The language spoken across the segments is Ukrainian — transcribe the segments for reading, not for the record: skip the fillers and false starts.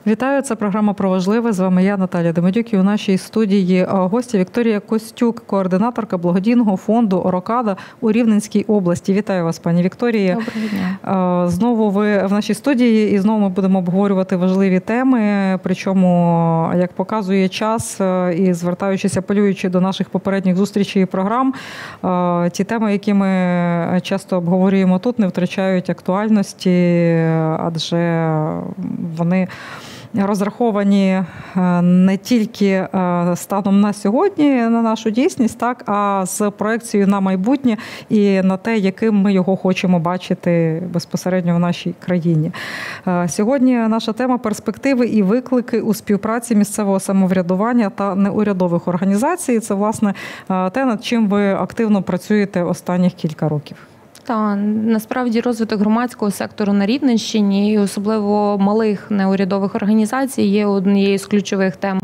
Вітаю, це програма «Про важливе». З вами я, Наталя Демидюк, і у нашій студії гостя Вікторія Костюк, координаторка благодійного фонду «Орокада» у Рівненській області. Вітаю вас, пані Вікторія. Доброго дня. Знову ви в нашій студії, і знову ми будемо обговорювати важливі теми, причому, як показує час, і звертаючись, апелюючи до наших попередніх зустрічей і програм, ті теми, які ми часто обговорюємо тут, не втрачають актуальності, адже вони розраховані не тільки станом на сьогодні, на нашу дійсність, так, а з проекцією на майбутнє і на те, яким ми його хочемо бачити безпосередньо в нашій країні. Сьогодні наша тема – перспективи і виклики у співпраці місцевого самоврядування та неурядових організацій. Це, власне, те, над чим ви активно працюєте останніх кілька років. Та насправді розвиток громадського сектору на Рівненщині, і особливо малих неурядових організацій, є однією з ключових тем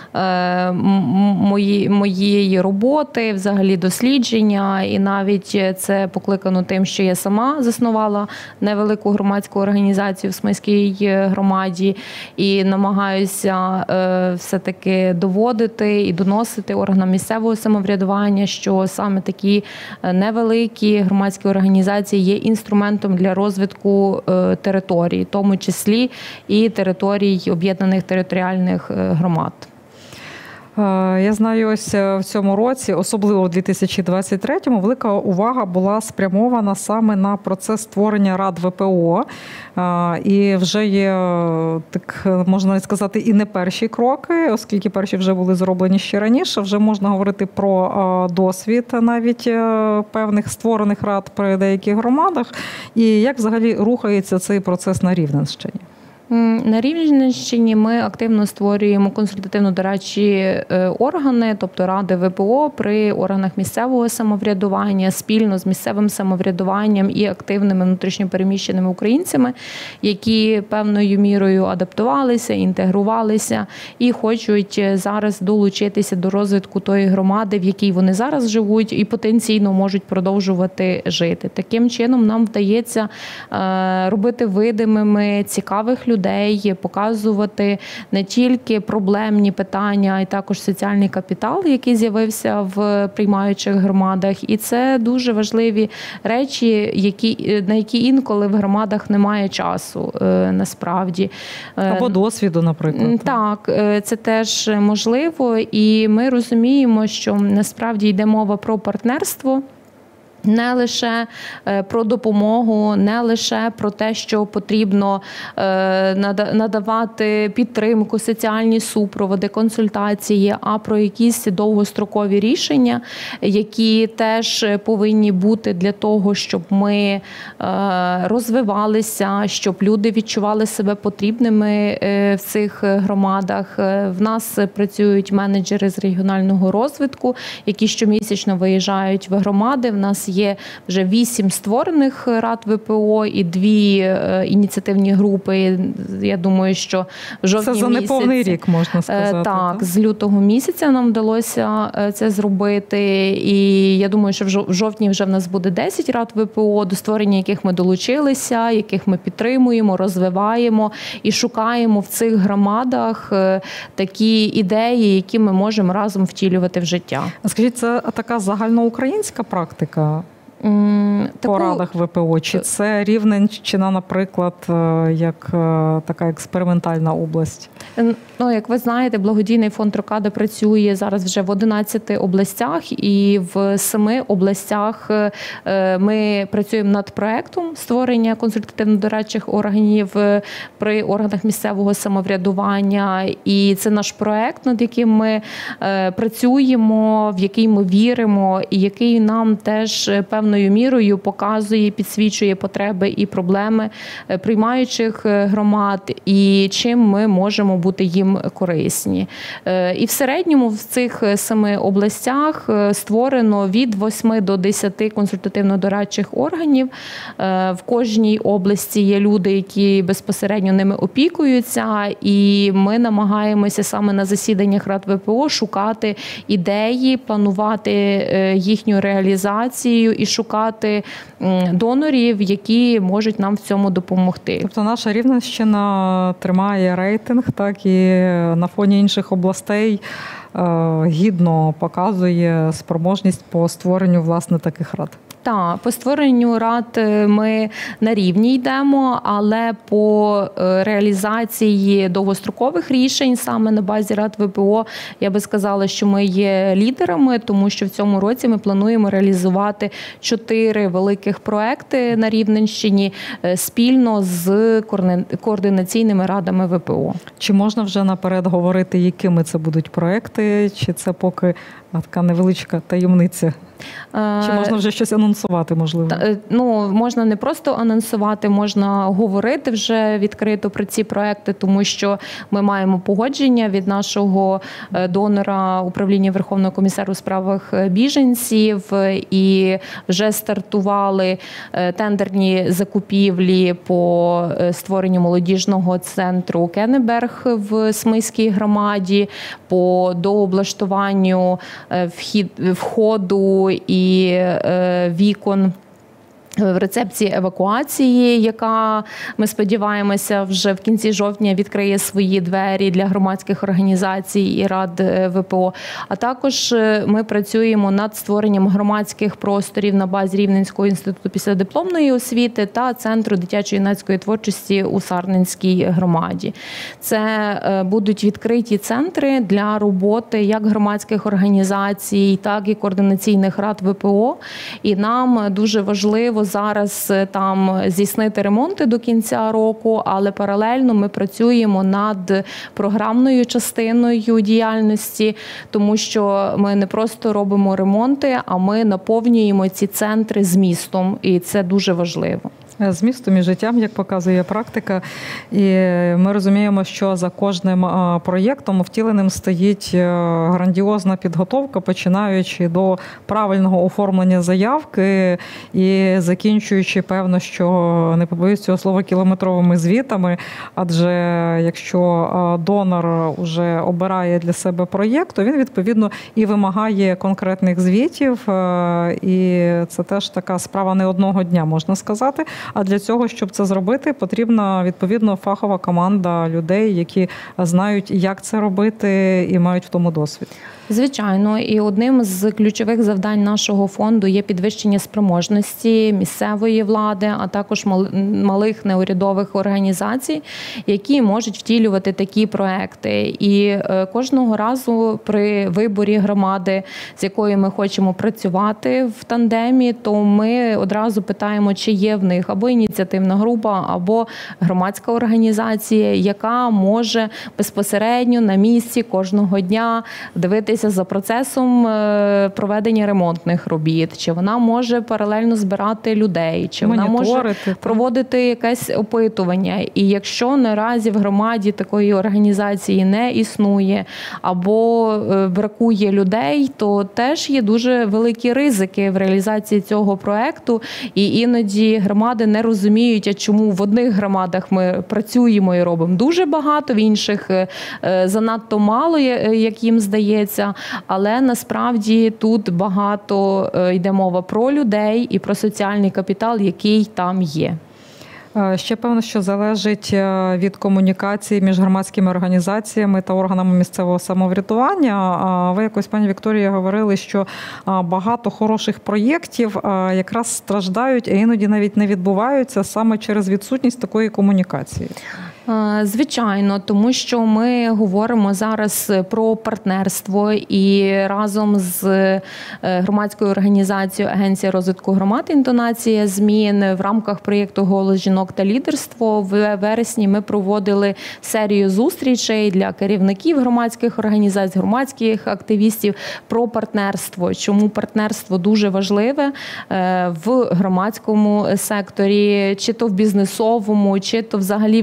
моєї роботи, взагалі дослідження. І навіть це покликано тим, що я сама заснувала невелику громадську організацію в Смиській громаді і намагаюся все-таки доводити і доносити органам місцевого самоврядування, що саме такі невеликі громадські організації є інструментом для розвитку територій, в тому числі і територій об'єднаних територіальних громад. Я знаю, ось в цьому році, особливо в 2023-му, велика увага була спрямована саме на процес створення рад ВПО. І вже є, так можна сказати, і не перші кроки, оскільки перші вже були зроблені ще раніше. Вже можна говорити про досвід навіть певних створених рад при деяких громадах. І як взагалі рухається цей процес на Рівненщині? На Рівненщині ми активно створюємо консультативно-дорадчі органи, тобто ради ВПО при органах місцевого самоврядування, спільно з місцевим самоврядуванням і активними внутрішньопереміщеними українцями, які певною мірою адаптувалися, інтегрувалися і хочуть зараз долучитися до розвитку тої громади, в якій вони зараз живуть і потенційно можуть продовжувати жити. Таким чином нам вдається робити видимими цікавих людей, показувати не тільки проблемні питання, а й також соціальний капітал, який з'явився в приймаючих громадах. І це дуже важливі речі, на які інколи в громадах немає часу, насправді. Або досвіду, наприклад. Так, це теж можливо. І ми розуміємо, що насправді йде мова про партнерство, не лише про допомогу, не лише про те, що потрібно надавати підтримку, соціальні супроводи, консультації, а про якісь довгострокові рішення, які теж повинні бути для того, щоб ми розвивалися, щоб люди відчували себе потрібними в цих громадах. В нас працюють менеджери з регіонального розвитку, які щомісячно виїжджають в громади. В нас є вже 8 створених рад ВПО і 2 ініціативні групи. Я думаю, що в жовтні місяці... Це за неповний рік, можна сказати. Так, з лютого місяця нам вдалося це зробити. І я думаю, що в жовтні вже в нас буде 10 рад ВПО, до створення яких ми долучилися, яких ми підтримуємо, розвиваємо і шукаємо в цих громадах такі ідеї, які ми можемо разом втілювати в життя. Скажіть, це така загальноукраїнська практика? По радах ВПО? Чи це Рівненщина, наприклад, як така експериментальна область? Ну, як ви знаєте, благодійний фонд «Орокада» працює зараз вже в 11 областях, і в 7 областях ми працюємо над проектом створення консультативно-дорадчих органів при органах місцевого самоврядування. І це наш проект, над яким ми працюємо, в який ми віримо, і який нам теж певною мірою показує, підсвічує потреби і проблеми приймаючих громад, і чим ми можемо бути їм корисні. І в середньому в цих 7 областях створено від 8 до 10 консультативно-дорадчих органів. В кожній області є люди, які безпосередньо ними опікуються, і ми намагаємося саме на засіданнях рад ВПО шукати ідеї, планувати їхню реалізацію і шукати шукати донорів, які можуть нам в цьому допомогти. Тобто наша Рівненщина тримає рейтинг, так, і на фоні інших областей гідно показує спроможність по створенню, власне, таких рад. Так, по створенню рад ми на рівні йдемо, але по реалізації довгострокових рішень саме на базі рад ВПО, я би сказала, що ми є лідерами, тому що в цьому році ми плануємо реалізувати 4 великих проекти на Рівненщині спільно з координаційними радами ВПО. Чи можна вже наперед говорити, якими це будуть проекти, чи це поки така невеличка таємниця? Чи можна вже щось анонсувати, можливо? Можна не просто анонсувати, можна говорити вже відкрито про ці проекти, тому що ми маємо погодження від нашого донора Управління Верховного комісару у справах біженців і вже стартували тендерні закупівлі по створенню молодіжного центру Кеннеберг в Смиській громаді, по дооблаштуванню входу і вікон в рецепції евакуації, яка, ми сподіваємося, вже в кінці жовтня відкриє свої двері для громадських організацій і рад ВПО. А також ми працюємо над створенням громадських просторів на базі Рівненського інституту післядипломної освіти та Центру дитячо-юнацької творчості у Сарненській громаді. Це будуть відкриті центри для роботи як громадських організацій, так і координаційних рад ВПО. І нам дуже важливо зараз там здійснити ремонти до кінця року, але паралельно ми працюємо над програмною частиною діяльності, тому що ми не просто робимо ремонти, а ми наповнюємо ці центри змістом, і це дуже важливо. Змістом і життям, як показує практика. І ми розуміємо, що за кожним проєктом втіленим стоїть грандіозна підготовка, починаючи до правильного оформлення заявки і закінчуючи, певно, що, не побоюсь цього слова, кілометровими звітами, адже якщо донор вже обирає для себе проєкт, то він, відповідно, і вимагає конкретних звітів, і це теж така справа не одного дня, можна сказати. А для цього, щоб це зробити, потрібна, відповідно, фахова команда людей, які знають, як це робити і мають в тому досвід. Звичайно, і одним з ключових завдань нашого фонду є підвищення спроможності місцевої влади, а також малих неурядових організацій, які можуть втілювати такі проекти. І кожного разу при виборі громади, з якою ми хочемо працювати в тандемі, то ми одразу питаємо, чи є в них або ініціативна група, або громадська організація, яка може безпосередньо на місці кожного дня дивитися за процесом проведення ремонтних робіт, чи вона може паралельно збирати людей, чи вона може проводити якесь опитування. І якщо наразі в громаді такої організації не існує або бракує людей, то теж є дуже великі ризики в реалізації цього проекту. І іноді громади не розуміють, а чому в одних громадах ми працюємо і робимо дуже багато, в інших занадто мало, як їм здається. Але насправді тут багато йде мова про людей і про соціальний капітал, який там є. Ще, певно, що залежить від комунікації між громадськими організаціями та органами місцевого самоврядування. Ви якось, пані Вікторія, говорили, що багато хороших проєктів якраз страждають, а іноді навіть не відбуваються саме через відсутність такої комунікації. Звичайно, тому що ми говоримо зараз про партнерство і разом з громадською організацією Агенція розвитку громад «Інтонація змін» в рамках проєкту «Голос жінок та лідерство» в вересні ми проводили серію зустрічей для керівників громадських організацій, громадських активістів про партнерство. Чому партнерство дуже важливе в громадському секторі, чи то в бізнесовому, чи то взагалі в житті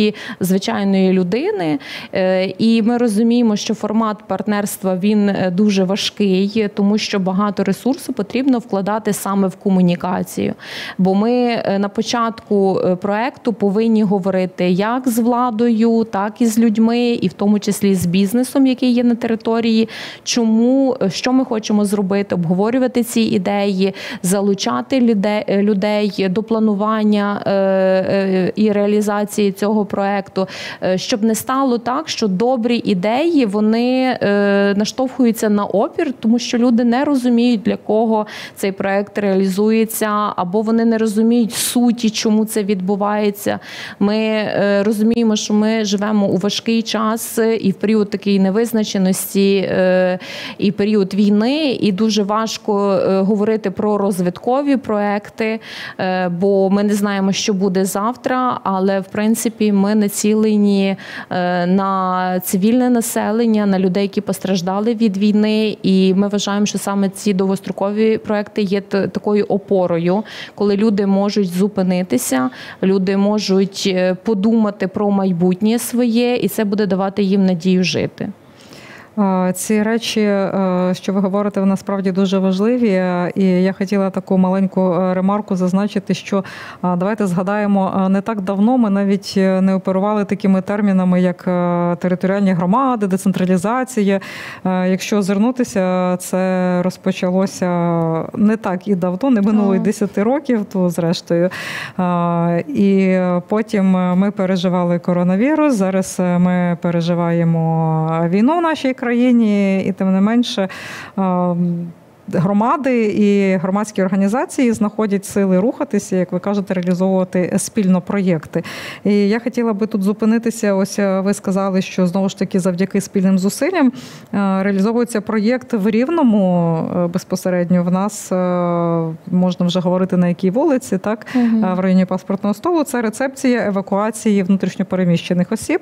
душі звичайної людини. І ми розуміємо, що формат партнерства, він дуже важкий, тому що багато ресурсу потрібно вкладати саме в комунікацію. Бо ми на початку проекту повинні говорити як з владою, так і з людьми, і в тому числі з бізнесом, який є на території, чому, що ми хочемо зробити, обговорювати ці ідеї, залучати людей до планування і реалізації цього проекту, щоб не стало так, що добрі ідеї, вони наштовхуються на опір, тому що люди не розуміють, для кого цей проект реалізується, або вони не розуміють суті, чому це відбувається. Ми розуміємо, що ми живемо у важкий час і в період такої невизначеності, і період війни, і дуже важко говорити про розвиткові проекти, бо ми не знаємо, що буде завтра, але в принципі ми націлені на цивільне населення, на людей, які постраждали від війни, і ми вважаємо, що саме ці довгострокові проекти є такою опорою, коли люди можуть зупинитися, люди можуть подумати про майбутнє своє, і це буде давати їм надію жити. Ці речі, що ви говорите, вони насправді дуже важливі. І я хотіла таку маленьку ремарку зазначити, що давайте згадаємо, не так давно ми навіть не оперували такими термінами, як територіальні громади, децентралізація. Якщо озирнутися, це розпочалося не так і давно, не минуло й 10 років, то зрештою. І потім ми переживали коронавірус, зараз ми переживаємо війну в нашій країні, і тим не менше громади і громадські організації знаходять сили рухатися, як ви кажете, реалізовувати спільно проєкти. І я хотіла би тут зупинитися, ось ви сказали, що знову ж таки завдяки спільним зусиллям реалізовується проєкт в Рівному безпосередньо. В нас, можна вже говорити на якій вулиці, так, в районі Паспортного столу, це рецепція евакуації внутрішньопереміщених осіб.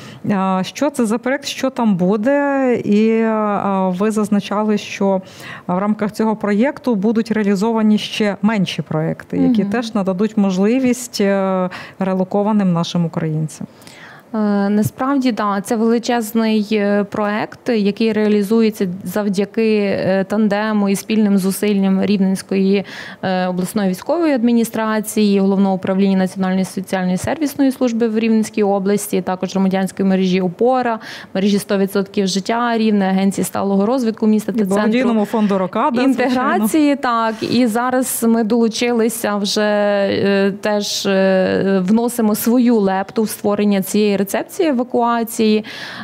Що це за проєкт, що там буде? І ви зазначали, що в рамках цього проєкту будуть реалізовані ще менші проєкти, які теж нададуть можливість релокованим нашим українцям. Насправді, так, це величезний проект, який реалізується завдяки тандему і спільним зусиллям Рівненської обласної військової адміністрації, Головного управління Національної соціальної сервісної служби в Рівненській області, також громадянської мережі «Опора», мережі 100% життя Рівне, Агенції сталого розвитку міста та Благодійному фонду «Рокада», інтеграції. Звичайно. Так, і зараз ми долучилися вже теж вносимо свою лепту в створення цієї рецепції евакуації.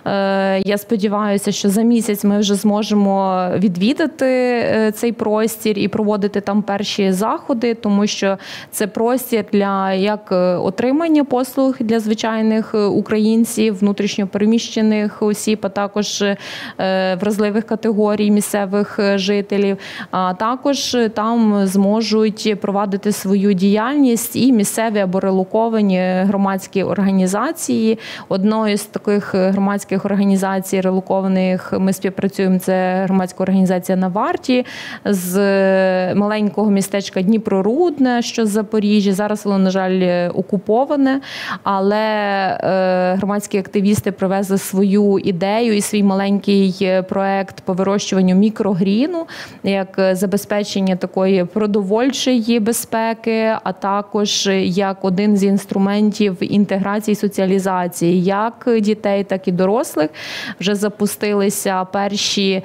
Я сподіваюся, що за місяць ми вже зможемо відвідати цей простір і проводити там перші заходи, тому що це простір для як отримання послуг для звичайних українців, внутрішньопереміщених осіб, а також вразливих категорій місцевих жителів. А також там зможуть провадити свою діяльність і місцеві або релоковані громадські організації. Одною з таких громадських організацій релокованих ми співпрацюємо, це громадська організація «На варті» з маленького містечка Дніпрорудне, що з Запоріжжя. Зараз воно, на жаль, окуповане, але громадські активісти привезли свою ідею і свій маленький проект по вирощуванню мікрогріну, як забезпечення такої продовольчої безпеки, а також як один з інструментів інтеграції і соціалізації як дітей, так і дорослих. Вже запустилися перші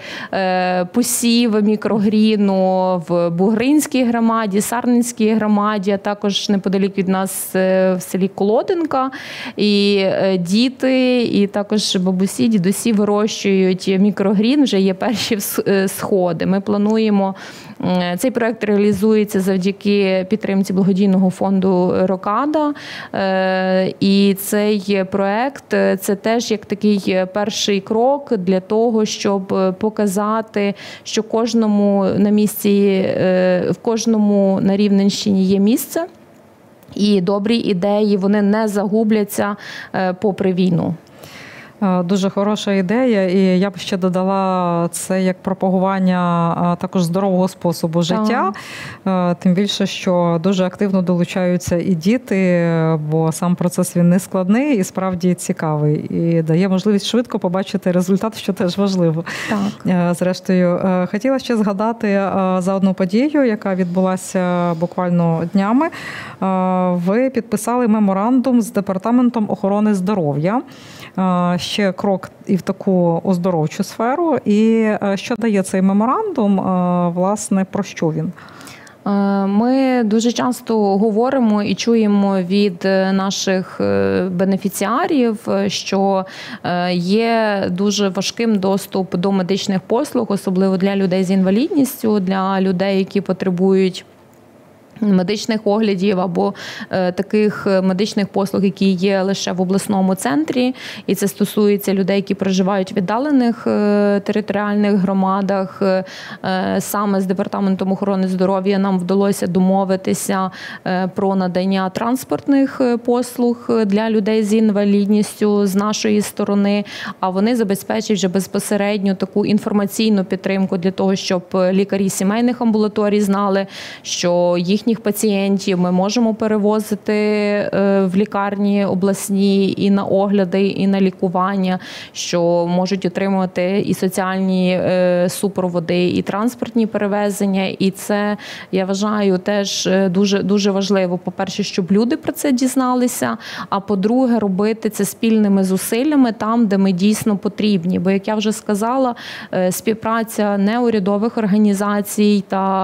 посіви мікрогріну в Бугринській громаді, Сарненській громаді, а також неподалік від нас в селі Колодинка. І діти, і також бабусі, дідусі вирощують мікрогрін, вже є перші сходи. Ми плануємо, цей проект реалізується завдяки підтримці благодійного фонду «Рокада». І цей проект – це теж як такий перший крок для того, щоб показати, що кожному на місці, в кожному на Рівненщині є місце, і добрі ідеї, вони не загубляться попри війну. Дуже хороша ідея, і я б ще додала це як пропагування також здорового способу життя. Тим більше, що дуже активно долучаються і діти, бо сам процес він не складний і справді цікавий. І дає можливість швидко побачити результат, що теж важливо. Так. Зрештою, хотіла ще згадати за одну подію, яка відбулася буквально днями. Ви підписали меморандум з Департаментом охорони здоров'я. Ще крок і в таку оздоровчу сферу. І що дає цей меморандум, власне, про що він? Ми дуже часто говоримо і чуємо від наших бенефіціарів, що є дуже важким доступ до медичних послуг, особливо для людей з інвалідністю, для людей, які потребують медичних оглядів або таких медичних послуг, які є лише в обласному центрі. І це стосується людей, які проживають в віддалених територіальних громадах. Саме з Департаментом охорони здоров'я нам вдалося домовитися про надання транспортних послуг для людей з інвалідністю з нашої сторони, а вони забезпечать вже безпосередньо таку інформаційну підтримку для того, щоб лікарі сімейних амбулаторій знали, що їхніх пацієнтів ми можемо перевозити в лікарні обласні і на огляди, і на лікування, що можуть отримувати і соціальні супроводи, і транспортні перевезення. І це, я вважаю, теж дуже, дуже важливо. По-перше, щоб люди про це дізналися, а по-друге, робити це спільними зусиллями там, де ми дійсно потрібні. Бо, як я вже сказала, співпраця неурядових організацій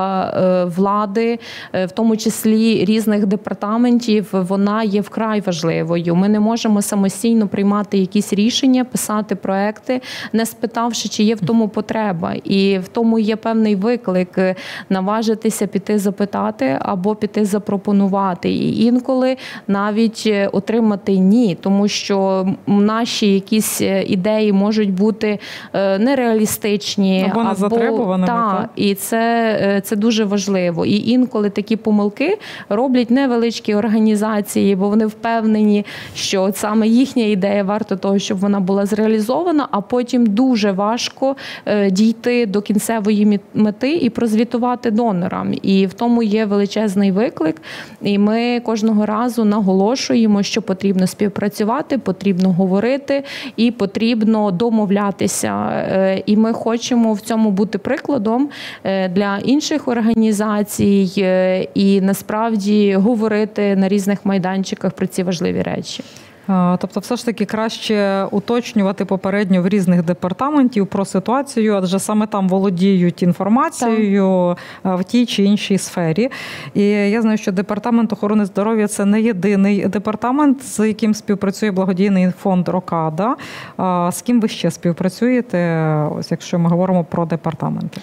та влади, в тому числі різних департаментів, вона є вкрай важливою. Ми не можемо самостійно приймати якісь рішення, писати проекти, не спитавши, чи є в тому потреба. І в тому є певний виклик наважитися піти запитати або піти запропонувати. І інколи навіть отримати ні, тому що наші якісь ідеї можуть бути нереалістичні. Або не затребуваними. Так, і це дуже важливо. І інколи такі помилки роблять невеличкі організації, бо вони впевнені, що от саме їхня ідея варта того, щоб вона була зреалізована, а потім дуже важко дійти до кінцевої мети і прозвітувати донорам. І в тому є величезний виклик. І ми кожного разу наголошуємо, що потрібно співпрацювати, потрібно говорити і потрібно домовлятися. І ми хочемо в цьому бути прикладом для інших організацій і насправді говорити на різних майданчиках про ці важливі речі. Тобто все ж таки краще уточнювати попередньо в різних департаментів про ситуацію, адже саме там володіють інформацією в тій чи іншій сфері. І я знаю, що Департамент охорони здоров'я – це не єдиний департамент, з яким співпрацює благодійний фонд «Рокада». З ким ви ще співпрацюєте, ось якщо ми говоримо про департаменти?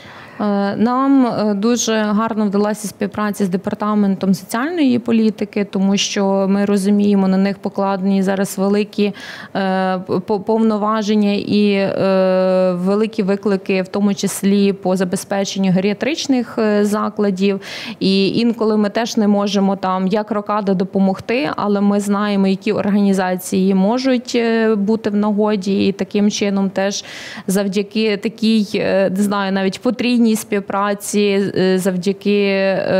Нам дуже гарно вдалася співпраця з Департаментом соціальної політики, тому що ми розуміємо, на них покладені зараз великі повноваження і великі виклики, в тому числі по забезпеченню геріатричних закладів. І інколи ми теж не можемо там, як Рокада, допомогти, але ми знаємо, які організації можуть бути в нагоді, і таким чином теж завдяки такій, не знаю, навіть потрійній співпраці, завдяки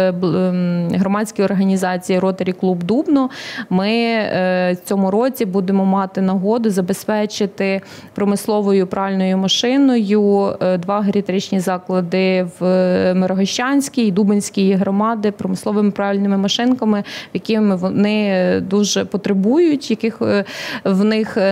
громадській організації Rotary Club Дубно, ми в цьому році будемо мати нагоду забезпечити промисловою пральною машиною 2 геріатричні заклади в Мирогощанській і Дубенській громади промисловими пральними машинками, якими вони дуже потребують, які в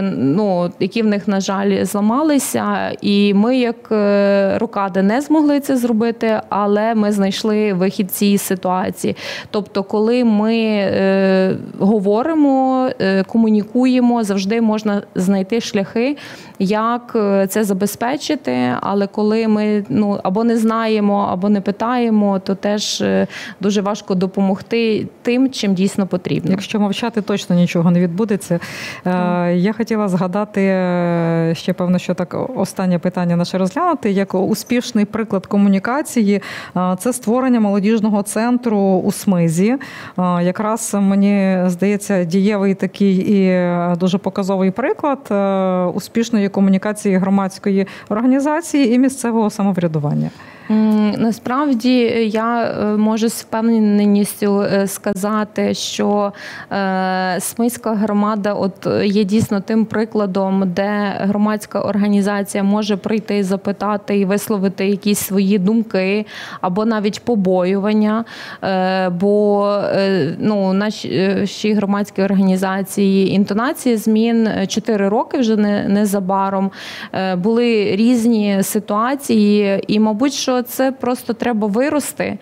них, на жаль, зламалися. І ми, як Рокада, не змогли це зробити, але ми знайшли вихід цієї ситуації. Тобто, коли ми говоримо, комунікуємо, завжди можна знайти шляхи, як це забезпечити, але коли ми або не знаємо, або не питаємо, то теж дуже важко допомогти тим, чим дійсно потрібно. Якщо мовчати, точно нічого не відбудеться. Я хотіла згадати ще, певно, що так останнє питання наше розглянути, як успішний приклад комунікації. Це створення молодіжного центру у Смизі. Якраз, мені здається, дієвий такий і дуже показовий приклад успішної комунікації громадської організації і місцевого самоврядування. Насправді я можу з впевненістю сказати, що Смизька громада є дійсно тим прикладом, де громадська організація може прийти, запитати і висловити якісь свої думки або навіть побоювання, бо наші громадські організації інтонації змін 4 роки вже незабаром, були різні ситуації і, мабуть, що це просто треба вирости,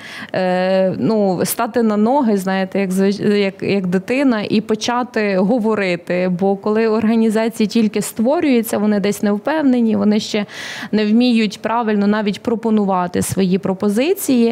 стати на ноги, знаєте, як дитина, і почати говорити. Бо коли організації тільки створюються, вони десь не впевнені, вони ще не вміють правильно навіть пропонувати свої пропозиції.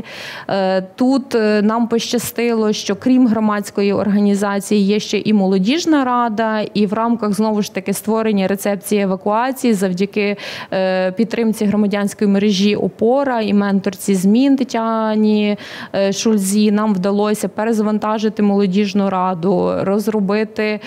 Тут нам пощастило, що крім громадської організації є ще і молодіжна рада, і в рамках, знову ж таки, створення рецепції евакуації завдяки підтримці громадянської мережі «Опора» і менторці змін Тетяні Шульзі нам вдалося перезавантажити молодіжну раду, розробити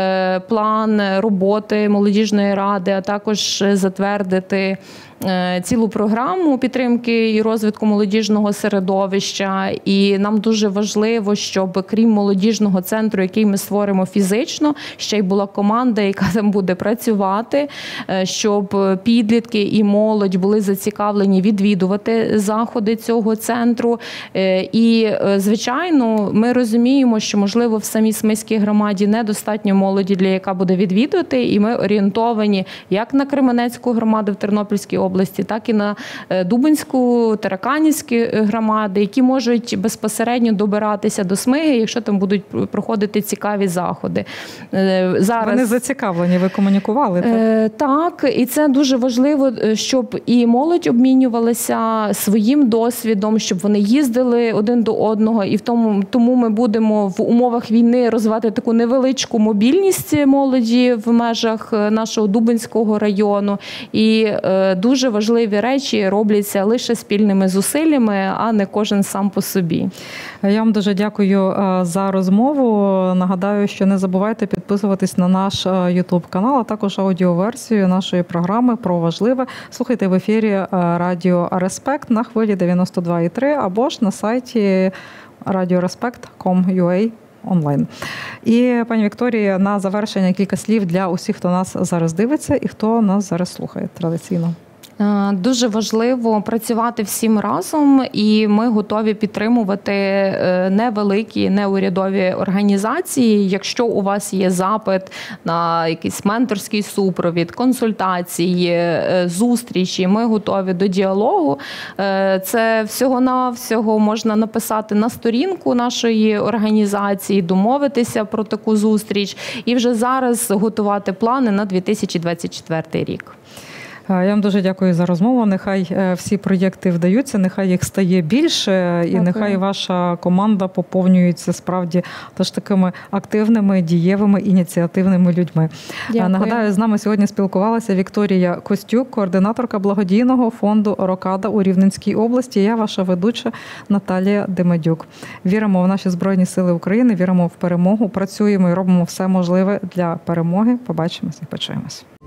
план роботи молодіжної ради, а також затвердити цілу програму підтримки і розвитку молодіжного середовища. І нам дуже важливо, щоб крім молодіжного центру, який ми створимо фізично, ще й була команда, яка там буде працювати, щоб підлітки і молодь були зацікавлені відвідувати заходи цього центру. І, звичайно, ми розуміємо, що, можливо, в самій Смизькій громаді недостатньо молоді, для яка буде відвідувати, і ми орієнтовані як на Кременецьку громаду в Тернопільській області, так і на Дубинську, Тараканівську громади, які можуть безпосередньо добиратися до Смиги, якщо там будуть проходити цікаві заходи. Зараз... Вони зацікавлені, ви комунікували? Так, і це дуже важливо, щоб і молодь обмінювалася своїм досвідом, щоб вони їздили один до одного, і тому ми будемо в умовах війни розвивати таку невеличку мобільність молоді в межах нашого Дубинського району. І дуже важливі речі робляться лише спільними зусиллями, а не кожен сам по собі. Я вам дуже дякую за розмову. Нагадаю, що не забувайте підписуватись на наш YouTube-канал, а також аудіоверсію нашої програми про важливе. Слухайте в ефірі Радіо Респект на хвилі 92,3 або ж на сайті radioreспект.com.ua онлайн. І, пані Вікторія, на завершення кілька слів для усіх, хто нас зараз дивиться і хто нас зараз слухає традиційно. Дуже важливо працювати всім разом, і ми готові підтримувати невеликі, неурядові організації. Якщо у вас є запит на якийсь менторський супровід, консультації, зустрічі, ми готові до діалогу. Це всього-навсього можна написати на сторінку нашої організації, домовитися про таку зустріч і вже зараз готувати плани на 2024 рік. Я вам дуже дякую за розмову. Нехай всі проєкти вдаються, нехай їх стає більше, і нехай ваша команда поповнюється справді теж такими активними, дієвими, ініціативними людьми. Дякую. Нагадаю, з нами сьогодні спілкувалася Вікторія Костюк, координаторка благодійного фонду «Рокада» у Рівненській області. Я ваша ведуча Наталія Демедюк. Віримо в наші Збройні Сили України, віримо в перемогу, працюємо і робимо все можливе для перемоги. Побачимось і почуємось.